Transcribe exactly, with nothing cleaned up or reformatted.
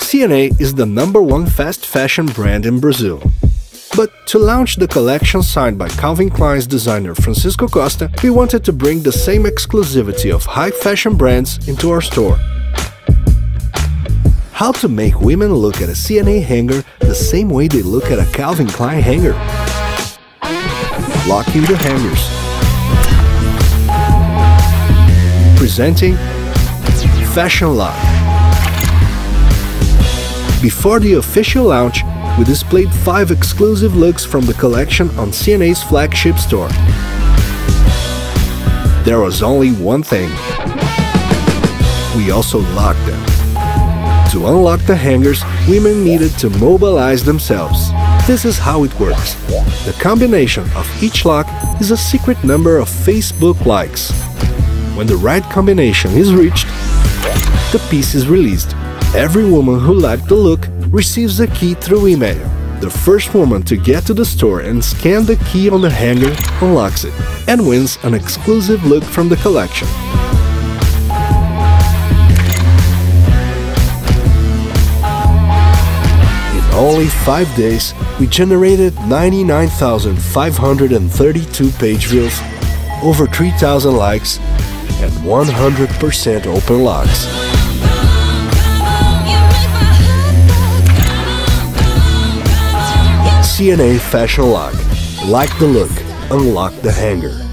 C N A is the number one fast fashion brand in Brazil. But to launch the collection signed by Calvin Klein's designer Francisco Costa, we wanted to bring the same exclusivity of high fashion brands into our store. How to make women look at a C N A hanger the same way they look at a Calvin Klein hanger. Locking the hangers. Presenting Fashion Lock. Before the official launch, we displayed five exclusive looks from the collection on C N A's flagship store. There was only one thing. We also locked them. To unlock the hangers, women needed to mobilize themselves. This is how it works. The combination of each lock is a secret number of Facebook likes. When the right combination is reached, the piece is released. Every woman who liked the look receives a key through email. The first woman to get to the store and scan the key on the hanger unlocks it and wins an exclusive look from the collection. In only five days, we generated ninety-nine thousand five hundred thirty-two page views, over three thousand likes, and one hundred percent open locks. C N A Fashion Lock. Like the look, unlock the hanger.